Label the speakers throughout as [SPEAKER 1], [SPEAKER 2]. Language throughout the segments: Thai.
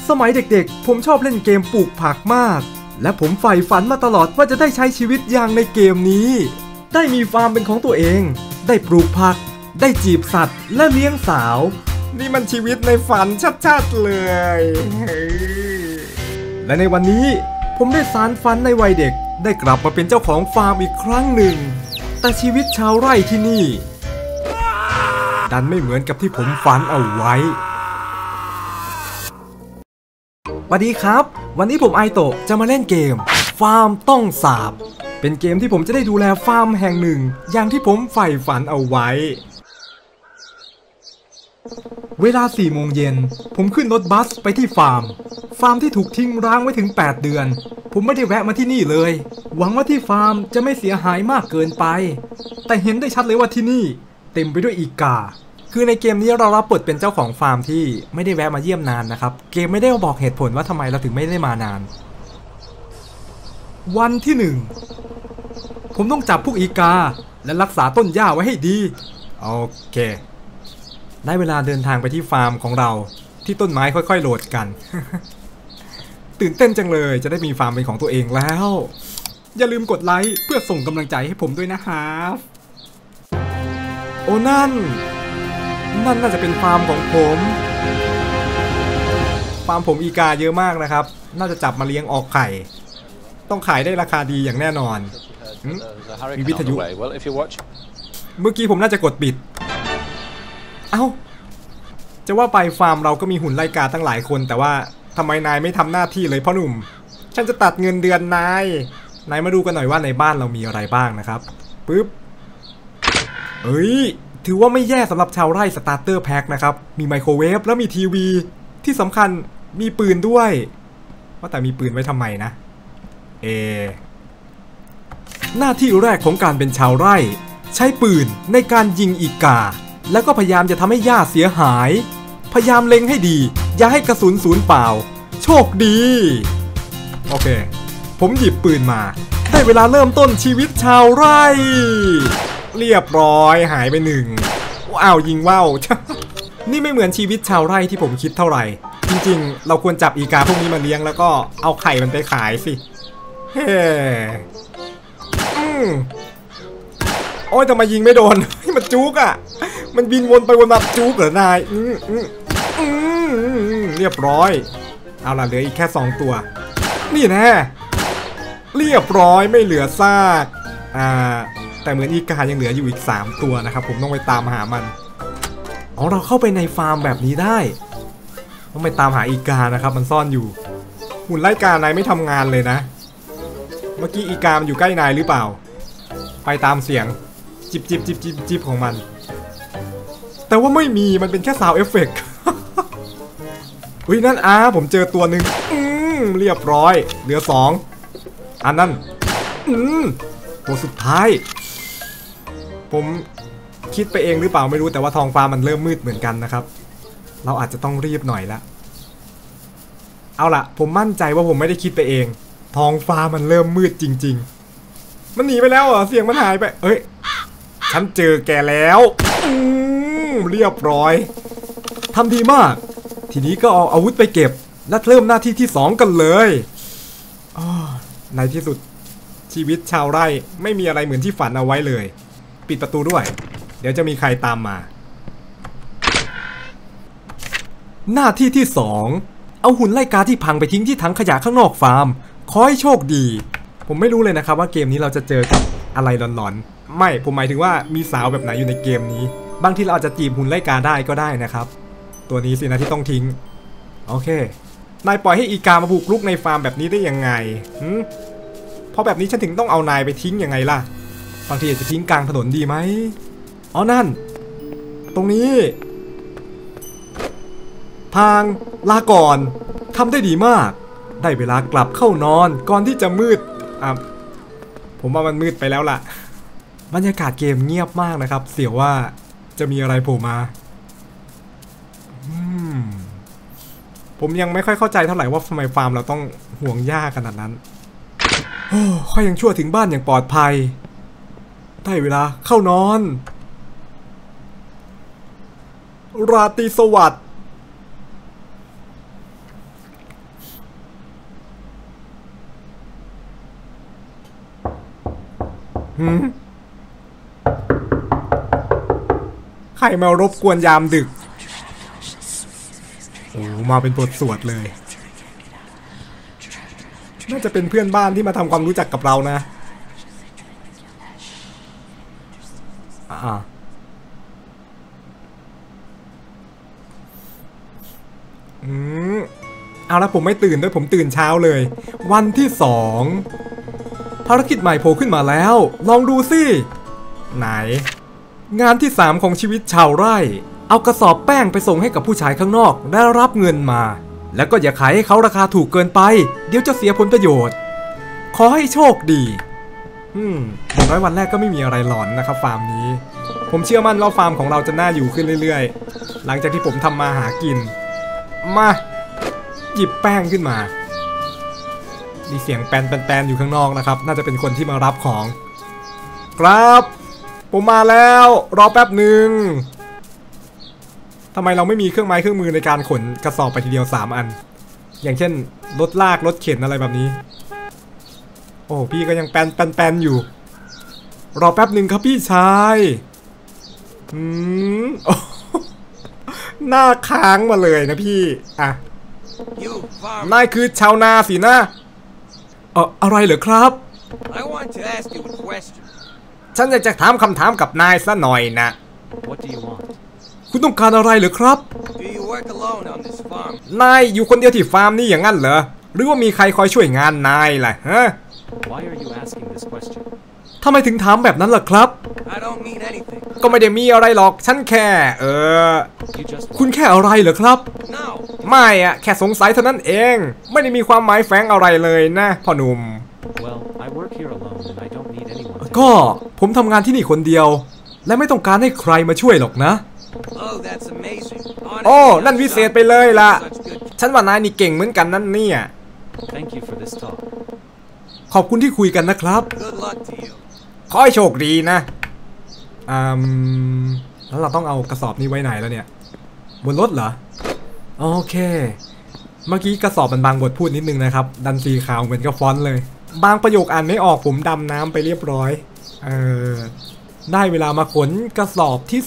[SPEAKER 1] สมัยเด็กๆผมชอบเล่นเกมปลูกผักมากและผมใฝ่ฝันมาตลอดว่าจะได้ใช้ชีวิตอย่างในเกมนี้ได้มีฟาร์มเป็นของตัวเองได้ปลูกผักได้จีบสัตว์และเลี้ยงสาวนี่มันชีวิตในฝันชัดๆเลยและในวันนี้ผมได้สานฝันในวัยเด็กได้กลับมาเป็นเจ้าของฟาร์มอีกครั้งหนึ่งแต่ชีวิตชาวไร่ที่นี่ดันไม่เหมือนกับที่ผมฝันเอาไว้สวัสดีครับวันนี้ผมไอโตะจะมาเล่นเกมฟาร์มต้องสาบเป็นเกมที่ผมจะได้ดูแลฟาร์มแห่งหนึ่งอย่างที่ผมใฝ่ฝันเอาไว้เวลา 4 โมงเย็นผมขึ้นรถบัสไปที่ฟาร์มที่ถูกทิ้งร้างไว้ถึง 8 เดือนผมไม่ได้แวะมาที่นี่เลยหวังว่าที่ฟาร์มจะไม่เสียหายมากเกินไปแต่เห็นได้ชัดเลยว่าที่นี่เต็มไปด้วยอีกาคือในเกมนี้เรารับบทเป็นเจ้าของฟาร์มที่ไม่ได้แวะมาเยี่ยมนานนะครับเกมไม่ได้บอกเหตุผลว่าทำไมเราถึงไม่ได้มานานวันที่ 1ผมต้องจับพวกอีกาและรักษาต้นหญ้าไว้ให้ดีโอเคได้เวลาเดินทางไปที่ฟาร์มของเราที่ต้นไม้ค่อยๆโหลดกัน ตื่นเต้นจังเลยจะได้มีฟาร์มเป็นของตัวเองแล้วอย่าลืมกดไลค์เพื่อส่งกำลังใจให้ผมด้วยนะครับโอ้นั่นน่าจะเป็นฟาร์มของผมฟาร์มผมอีกาเยอะมากนะครับน่าจะจับมาเลี้ยงออกไข่ต้องขายได้ราคาดีอย่างแน่นอนมีวิทยุเมื่อกี้ผมน่าจะกดปิดเอ้าจะว่าไปฟาร์มเราก็มีหุ่นไล่กาตั้งหลายคนแต่ว่าทำไมนายไม่ทำหน้าที่เลยพ่อหนุ่มฉันจะตัดเงินเดือนนายมาดูกันหน่อยว่าในบ้านเรามีอะไรบ้างนะครับปึ๊บเฮ้ยถือว่าไม่แย่สำหรับชาวไร่สตาร์เตอร์แพ็คนะครับมีไมโครเวฟแล้วมีทีวีที่สำคัญมีปืนด้วยว่าแต่มีปืนไว้ทำไมนะหน้าที่แรกของการเป็นชาวไร่ใช้ปืนในการยิงอีกาแล้วก็พยายามจะทำให้หญ้าเสียหายพยายามเล็งให้ดีอย่าให้กระสุนสูญเปล่าโชคดีโอเคผมหยิบปืนมาได้เวลาเริ่มต้นชีวิตชาวไร่เรียบร้อยหายไปหนึ่งว้าวยิงว่าว นี่ไม่เหมือนชีวิตชาวไร่ที่ผมคิดเท่าไหร่จริงๆเราควรจับอีกาพวกนี้มาเลี้ยงแล้วก็เอาไข่มันไปขายสิเฮ้โอ้ยทำไมยิงไม่โดน มันจุกอ่ะมันบินวนไปวนมาจุกเหรอนายเรียบร้อยเอาล่ะเหลืออีกแค่2ตัวนี่แน่เรียบร้อยไม่เหลือซากแต่เหมือนอีกายังเหลืออยู่อีก3ตัวนะครับผมต้องไปตามหามันเราเข้าไปในฟาร์มแบบนี้ได้ต้องไปตามหาอีกานะครับมันซ่อนอยู่หุ่นไล่กานายไม่ทำงานเลยนะเมื่อกี้อีกามันอยู่ใกล้นายหรือเปล่าไปตามเสียงจิบของมันแต่ว่าไม่มีมันเป็นแค่ซาวด์เอฟเฟกต์ อุ้ยนั่นผมเจอตัวหนึ่งเรียบร้อยเหลือ2อันนั้นตัวสุดท้ายผมคิดไปเองหรือเปล่าไม่รู้แต่ว่าท้องฟ้ามันเริ่มมืดเหมือนกันนะครับเราอาจจะต้องรีบหน่อยละเอาล่ะผมมั่นใจว่าผมไม่ได้คิดไปเองท้องฟ้ามันเริ่มมืดจริงๆมันหนีไปแล้วเหรอเสียงมันหายไปเอ้ยฉันเจอแกแล้วเรียบร้อยทำดีมากทีนี้ก็เอาอาวุธไปเก็บและเริ่มหน้าที่ที่2กันเลยในที่สุดชีวิตชาวไร่ไม่มีอะไรเหมือนที่ฝันเอาไว้เลยปิดประตูด้วยเดี๋ยวจะมีใครตามมาหน้าที่ที่2เอาหุ่นไล่กาที่พังไปทิ้งที่ถังขยะข้างนอกฟาร์มขอให้โชคดีผมไม่รู้เลยนะครับว่าเกมนี้เราจะเจอกับอะไรหลอนๆไม่ผมหมายถึงว่ามีสาวแบบไหนอยู่ในเกมนี้บางทีเราอาจจะจีบหุ่นไล่กาได้ก็ได้นะครับตัวนี้สินะที่ต้องทิ้งโอเคนายปล่อยให้อีกามาบุกรุกในฟาร์มแบบนี้ได้ยังไงเพราะแบบนี้ฉันถึงต้องเอานายไปทิ้งยังไงล่ะบางทีอาจจะทิ้งกลางถนนดีไหมนั่นตรงนี้ทางลาก่อนทำได้ดีมากได้เวลากลับเข้านอนก่อนที่จะมืดผมว่ามันมืดไปแล้วล่ะบรรยากาศเกมเงียบมากนะครับเสียวว่าจะมีอะไรโผล่มาผมยังไม่ค่อยเข้าใจเท่าไหร่ว่าทำไมฟาร์มเราต้องห่วงหญ้าขนาดนั้นค่อยยังชั่วถึงบ้านอย่างปลอดภัยได้เวลาเข้านอนราตรีสวัสดิ์ใครมารบกวนยามดึกโอ้มาเป็นบทสวดเลยน่าจะเป็นเพื่อนบ้านที่มาทำความรู้จักกับเรานะเอาละผมไม่ตื่นด้วยผมตื่นเช้าเลยวันที่2ภารกิจใหม่โผล่ขึ้นมาแล้วลองดูสิไหนงานที่3ของชีวิตชาวไร่เอากระสอบแป้งไปส่งให้กับผู้ชายข้างนอกได้รับเงินมาแล้วก็อย่าขายให้เขาราคาถูกเกินไปเดี๋ยวจะเสียผลประโยชน์ขอให้โชคดีอย่างน้อยวันแรกก็ไม่มีอะไรหลอนนะครับฟาร์มนี้ผมเชื่อมั่นว่าฟาร์มของเราจะน่าอยู่ขึ้นเรื่อยๆหลังจากที่ผมทำมาหากินมาหยิบแป้งขึ้นมามีเสียงแปนอยู่ข้างนอกนะครับน่าจะเป็นคนที่มารับของครับผมมาแล้วรอแป๊บหนึ่งทำไมเราไม่มีเครื่องไม้เครื่องมือในการขนกระสอบไปทีเดียว3อันอย่างเช่นรถลากรถเข็นอะไรแบบนี้โอ้พี่ก็ยังแปนอยู่รอแป๊บหนึ่งครับพี่ชายหน้าค้างมาเลยนะพี่อ่ะนายคือชาวนาสินะอะไรเหรอครับฉันอยากจะถามคำถามกับนายซะหน่อยนะคุณต้องการอะไรเหรอครับนายอยู่คนเดียวที่ฟาร์มนี่อย่างนั้นเหรอหรือว่ามีใครคอยช่วยงานนายล่ะฮะทำไมถึงถามแบบนั้นล่ะครับก็ไม่ได้มีอะไรหรอกฉันแค่คุณแค่อะไรเหรอครับไม่อะแค่สงสัยเท่านั้นเองไม่ได้มีความหมายแฝงอะไรเลยนะพ่อหนุ่มก็ผมทำงานที่นี่คนเดียวและไม่ต้องการให้ใครมาช่วยหรอกนะโอ้นั่นวิเศษไปเลยล่ะฉันว่านายนี่เก่งเหมือนกันนั่นเนี่ยขอบคุณที่คุยกันนะครับขอให้โชคดีนะแล้วเราต้องเอากระสอบนี้ไว้ไหนแล้วเนี่ยบนรถเหรอโอเคเมื่อกี้กระสอบมันบางบทพูดนิดนึงนะครับดันสีขาวเหมือนกับฟอนต์เลยบางประโยคอ่านไม่ออกผมดำน้ำไปเรียบร้อยได้เวลามาขนกระสอบที่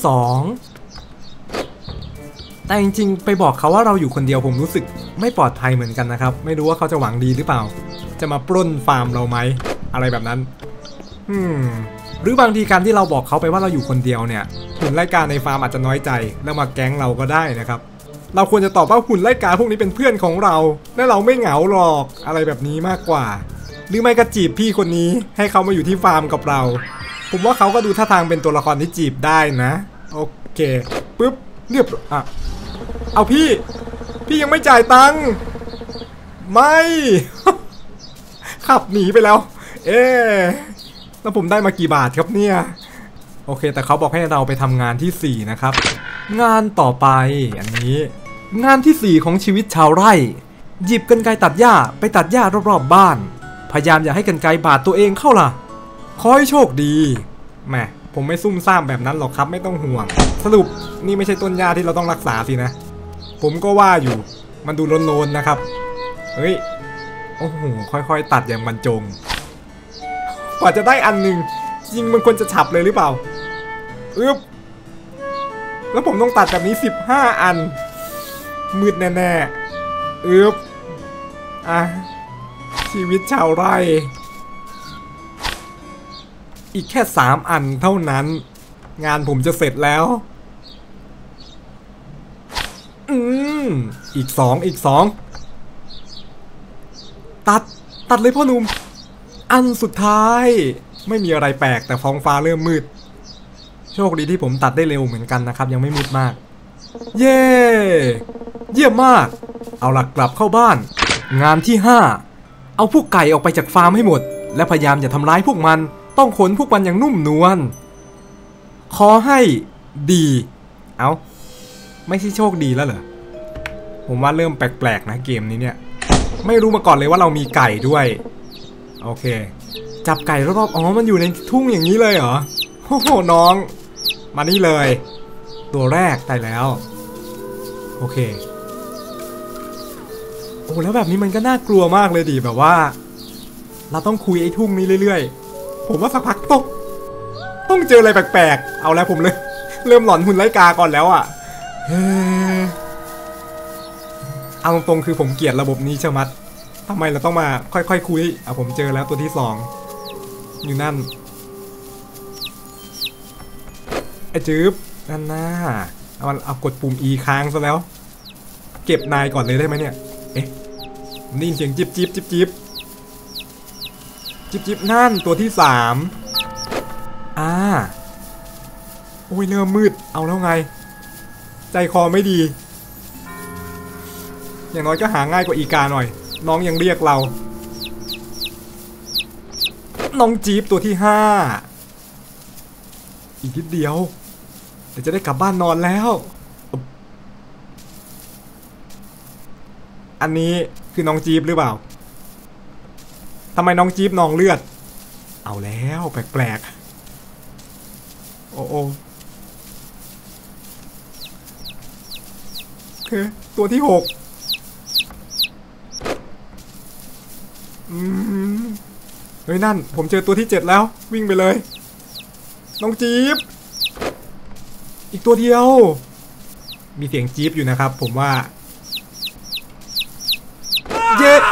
[SPEAKER 1] 2แต่จริงๆไปบอกเขาว่าเราอยู่คนเดียวผมรู้สึกไม่ปลอดภัยเหมือนกันนะครับไม่รู้ว่าเขาจะหวังดีหรือเปล่าจะมาปล้นฟาร์มเราไหมอะไรแบบนั้นหรือบางทีการที่เราบอกเขาไปว่าเราอยู่คนเดียวเนี่ยหุ่นไล่กาในฟาร์มอาจจะน้อยใจแล้วมาแก๊งเราก็ได้นะครับเราควรจะตอบว่าหุ่นไล่กาพวกนี้เป็นเพื่อนของเราและเราไม่เหงาหรอกอะไรแบบนี้มากกว่าหรือไม่ก็จีบพี่คนนี้ให้เขามาอยู่ที่ฟาร์มกับเราผมว่าเขาก็ดูท่าทางเป็นตัวละครที่จีบได้นะโอเคปึ๊บเรียบเอาพี่ยังไม่จ่ายตังค์ไม่ ขับหนีไปแล้วแล้วผมได้มากี่บาทครับเนี่ยโอเคแต่เขาบอกให้เราไปทำงานที่4นะครับงานต่อไปอันนี้งานที่4ของชีวิตชาวไร่หยิบกรรไกรตัดหญ้าไปตัดหญ้ารอบๆบ้านพยายามอย่าให้กรรไกรบาดตัวเองเข้าล่ะขอให้โชคดีแหมผมไม่ซุ่มซ่ามแบบนั้นหรอกครับไม่ต้องห่วงสรุปนี่ไม่ใช่ต้นหญ้าที่เราต้องรักษาสินะผมก็ว่าอยู่มันดูโลนๆนะครับเฮ้ยโอ้โหค่อยๆตัดอย่างบรรจงกว่าจะได้อันหนึ่งจริงมันควรจะฉับเลยหรือเปล่าแล้วผมต้องตัดแบบนี้15อันมืดแน่ๆชีวิตชาวไร่อีกแค่3อันเท่านั้นงานผมจะเสร็จแล้วอีก2ตัดเลยพ่อหนุ่มอันสุดท้ายไม่มีอะไรแปลกแต่ท้องฟ้าเริ่มมืดโชคดีที่ผมตัดได้เร็วเหมือนกันนะครับยังไม่มืดมากเยี่ยมมากเอาหลักกลับเข้าบ้านงานที่5เอาพวกไก่ออกไปจากฟาร์มให้หมดและพยายามอย่าทำร้ายพวกมันต้องขนพวกมันอย่างนุ่มนวลขอให้ดีไม่ใช่โชคดีแล้วเหรอผมว่าเริ่มแปลกๆนะเกมนี้เนี่ยไม่รู้มาก่อนเลยว่าเรามีไก่ด้วยโอเคจับไก่รอบๆมันอยู่ในทุ่งอย่างนี้เลยเหรอโอ้โหน้องมานี่เลยตัวแรกตายแล้วโอเคโอ้แล้วแบบนี้มันก็น่ากลัวมากเลยดิแบบว่าเราต้องคุยไอ้ทุ่งนี้เรื่อยๆผมว่าสักพักต้องเจออะไรแปลกๆเอาแล้วผมเลยเริ่มหลอนหุ่นไล่กาก่อนแล้วอ่ะเอาตรงๆคือผมเกลียดระบบนี้เชมัดทำไมเราต้องมาค่อยๆคุยผมเจอแล้วตัวที่2อยู่นั่นไอ้จื๊บนั่นน่าเอากดปุ่ม E ค้างซะแล้วเก็บนายก่อนเลยได้ไหมเนี่ยเอ๊ะนี่เสียงจิ๊บจิ๊บจิ๊บจิ๊บจิ๊บจิ๊บนั่นตัวที่3โอ้ยเริ่มมืดเอาแล้วไงใจคอไม่ดีอย่างน้อยก็หาง่ายกว่าอีกาหน่อยน้องยังเรียกเราน้องจี๊บตัวที่5อีกนิดเดียวเดี๋ยวจะได้กลับบ้านนอนแล้วอันนี้คือน้องจี๊บหรือเปล่าทำไมน้องจี๊บนองเลือดเอาแล้วแปลกๆโอ้โอเคตัวที่6เฮ้ยนั่นผมเจอตัวที่7แล้ววิ่งไปเลยน้องจี๊บอีกตัวเดียวมีเสียงจี๊บอยู่นะครับผมว่าเย้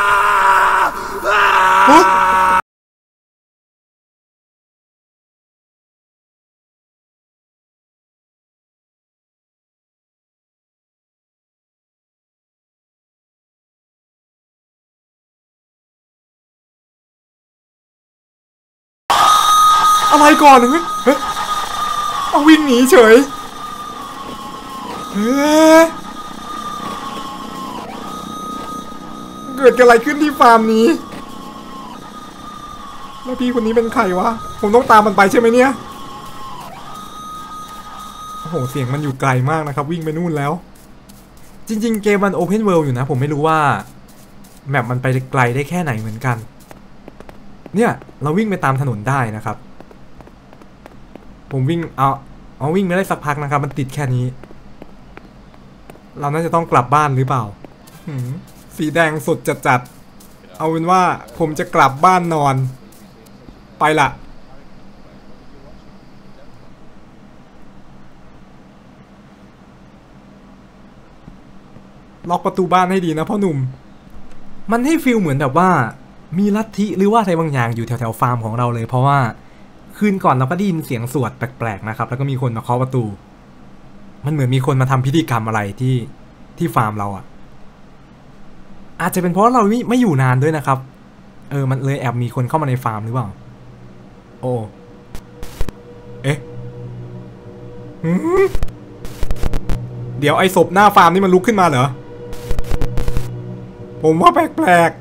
[SPEAKER 1] อะไรก่อนเฮ้ยเอาวิ่งหนีเฉยเกิดอะไรขึ้นที่ฟาร์มนี้แล้วพี่คนนี้เป็นใครวะผมต้องตามมันไปใช่ไหมเนี่ยโอ้โหเสียงมันอยู่ไกลมากนะครับวิ่งไปนู่นแล้วจริงๆเกมมันโอเพนเวิลด์อยู่นะผมไม่รู้ว่าแมปมันไปไกลได้แค่ไหนเหมือนกันเนี่ยเราวิ่งไปตามถนนได้นะครับผมวิ่งเอาวิ่งไม่ได้สักพักนะครับมันติดแค่นี้เราน่าจะต้องกลับบ้านหรือเปล่าสีแดงสดจัดๆเอาเป็นว่าผมจะกลับบ้านนอนไปละล็อกประตูบ้านให้ดีนะพ่อหนุ่มมันให้ฟีลเหมือนแบบว่ามีลัทธิหรือว่าอะไรบางอย่างอยู่แถวๆฟาร์มของเราเลยเพราะว่าคืนก่อนเราก็ได้ยินเสียงสวดแปลกๆนะครับแล้วก็มีคนมาเคาะประตูมันเหมือนมีคนมาทำพิธีกรรมอะไรที่ฟาร์มเราอ่ะอาจจะเป็นเพราะเราไม่อยู่นานด้วยนะครับมันเลยแอบมีคนเข้ามาในฟาร์มหรือเปล่าโอ้เอ๊ะเดี๋ยวไอ้ศพหน้าฟาร์มนี่มันลุกขึ้นมาเหรอผมว่าแปลก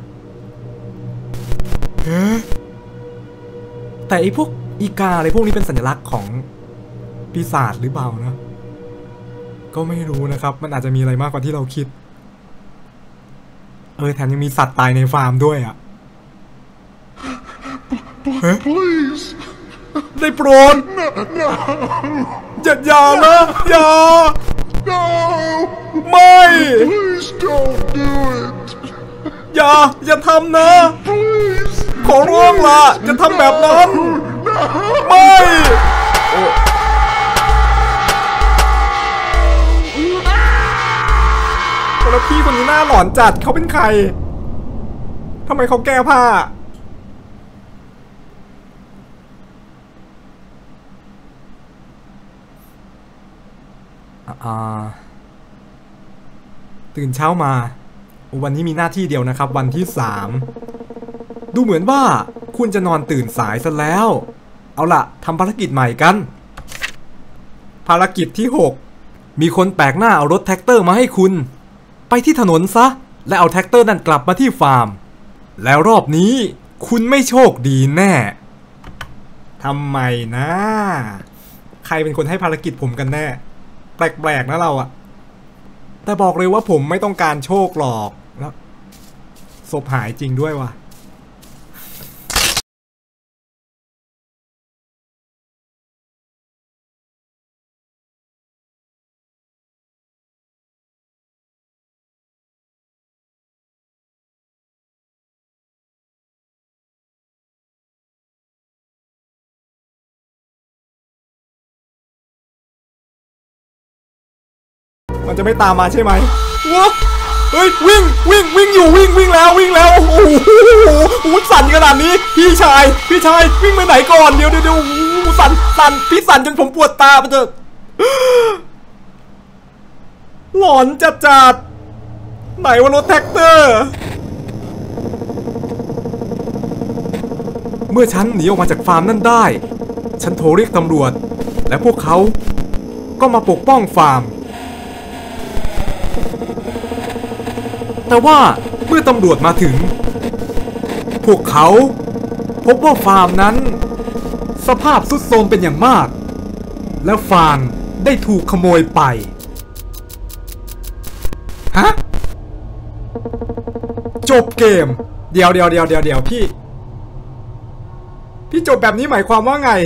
[SPEAKER 1] ๆแต่ไอ้พวกอีกาอะไรพวกนี้เป็นสัญลักษณ์ของปีศาจหรือเปล่านะก็ไม่รู้นะครับมันอาจจะมีอะไรมากกว่าที่เราคิดแถมยังมีสัตว์ตายในฟาร์มด้วยอ่ะได้โปรดอย่านะอย่าไม่อย่าทำนะขอร้องล่ะจะทำแบบนั้นไม่แล้วพี่คนนี้หน้าหลอนจัดเขาเป็นใครทำไมเขาแก้ผ้าตื่นเช้ามาวันนี้มีหน้าที่เดียวนะครับวันที่3ดูเหมือนว่าคุณจะนอนตื่นสายซะแล้วเอาล่ะทำภารกิจใหม่กันภารกิจที่6มีคนแปลกหน้าเอารถแท็กเตอร์มาให้คุณไปที่ถนนซะและเอาแท็กเตอร์นั่นกลับมาที่ฟาร์มแล้วรอบนี้คุณไม่โชคดีแน่ทำไมนะใครเป็นคนให้ภารกิจผมกันแน่แปลกๆนะเราอะแต่บอกเลยว่าผมไม่ต้องการโชคหรอกแล้วศพหายจริงด้วยว่ะมันจะไม่ตามมาใช่ไหมว้าเฮ้ยวิ่งอยู่วิ่งแล้วโอ้โหสั่นขนาดนี้พี่ชายวิ่งไปไหนก่อนเดี๋ยวสั่นพี่สั่นจนผมปวดตาไปเถอะหลอนจัดไหนว่ารถแท็กเตอร์เมื่อฉันหนีออกมาจากฟาร์มนั่นได้ฉันโทรเรียกตำรวจและพวกเขาก็มาปกป้องฟาร์มแต่ว่าเมื่อตำรวจมาถึงพวกเขาพบว่าฟาร์มนั้นสภาพทรุดโทรมเป็นอย่างมากและฟาร์มได้ถูกขโมยไปฮะจบเกมเดี๋ยวพี่จบแบบนี้หมายความว่าไง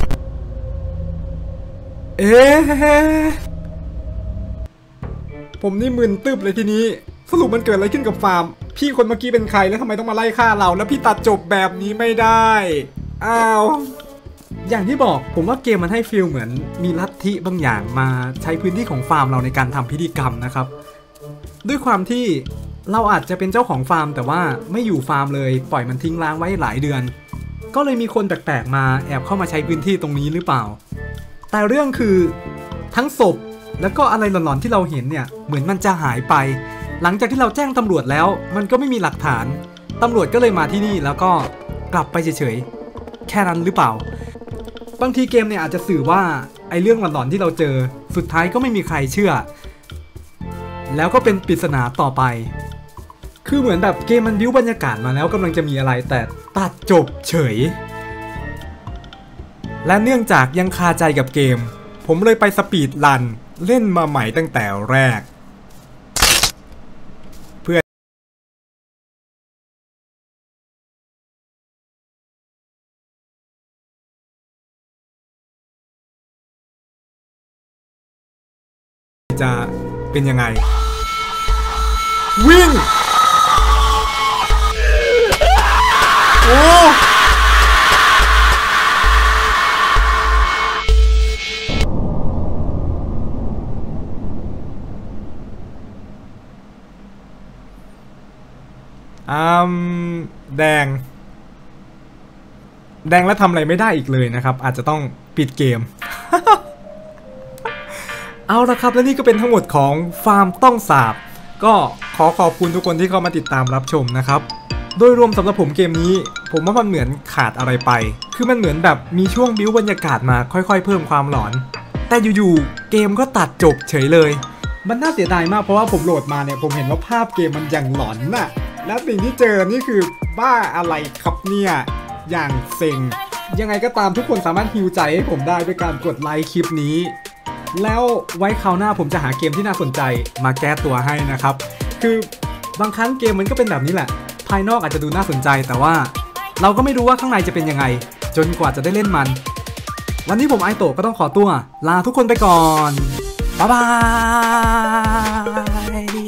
[SPEAKER 1] ผมนี่มึนตึ๊บเลยทีนี้สรุปมันเกิดอะไรขึ้นกับฟาร์มพี่คนเมื่อกี้เป็นใครแล้วทำไมต้องมาไล่ฆ่าเราแล้วพี่ตัดจบแบบนี้ไม่ได้อ้าวอย่างที่บอกผมว่าเกมมันให้ฟีลเหมือนมีลัทธิบางอย่างมาใช้พื้นที่ของฟาร์มเราในการทำพิธีกรรมนะครับด้วยความที่เราอาจจะเป็นเจ้าของฟาร์มแต่ว่าไม่อยู่ฟาร์มเลยปล่อยมันทิ้งร้างไว้หลายเดือนก็เลยมีคนแปลกๆมาแอบเข้ามาใช้พื้นที่ตรงนี้หรือเปล่าแต่เรื่องคือทั้งศพแล้วก็อะไรหลอนๆที่เราเห็นเนี่ยเหมือนมันจะหายไปหลังจากที่เราแจ้งตำรวจแล้วมันก็ไม่มีหลักฐานตำรวจก็เลยมาที่นี่แล้วก็กลับไปเฉยๆแค่นั้นหรือเปล่าบางทีเกมเนี่ยอาจจะสื่อว่าไอ้เรื่องหลอนๆที่เราเจอสุดท้ายก็ไม่มีใครเชื่อแล้วก็เป็นปริศนาต่อไปคือเหมือนแบบเกมมันบิ้วบรรยากาศมาแล้วกำลังจะมีอะไรแต่ตัดจบเฉยและเนื่องจากยังคาใจกับเกมผมเลยไปสปีดรันเล่นมาใหม่ตั้งแต่แรกเพื่อจะเป็นยังไงวิ่งโอ้แดงแล้วทำอะไรไม่ได้อีกเลยนะครับอาจจะต้องปิดเกม เอาละครับและนี่ก็เป็นทั้งหมดของฟาร์มต้องสาบก็ขอบคุณทุกคนที่เข้ามาติดตามรับชมนะครับโดยรวมสำหรับผมเกมนี้ผมว่ามันเหมือนขาดอะไรไปคือมันเหมือนแบบมีช่วงบิ้วบรรยากาศมาค่อยๆเพิ่มความหลอนแต่อยู่ๆเกมก็ตัดจบเฉยเลยมันน่าเสียดายมากเพราะว่าผมโหลดมาเนี่ยผมเห็นว่าภาพเกมมันอย่างหลอนน่ะและสิ่งที่เจอนี่คือบ้าอะไรครับเนี่ยอย่างเซ็งยังไงก็ตามทุกคนสามารถฮีลใจให้ผมได้ด้วยการกดไลค์คลิปนี้แล้วไว้คราวหน้าผมจะหาเกมที่น่าสนใจมาแก้ตัวให้นะครับคือบางครั้งเกมมันก็เป็นแบบนี้แหละภายนอกอาจจะดูน่าสนใจแต่ว่าเราก็ไม่รู้ว่าข้างในจะเป็นยังไงจนกว่าจะได้เล่นมันวันนี้ผมไอโตะก็ต้องขอตัวลาทุกคนไปก่อนบ๊ายบาย